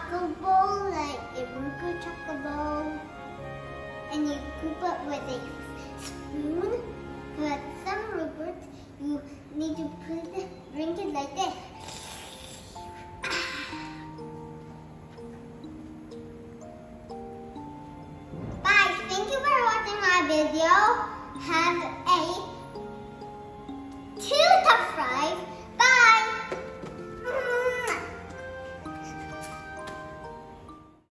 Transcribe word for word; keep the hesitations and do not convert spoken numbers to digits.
chocolate bowl, like a burger chocolate bowl, and you scoop it with a spoon. But some yogurt, you need to put it, drink it like this. Guys, thank you for watching my video. Have a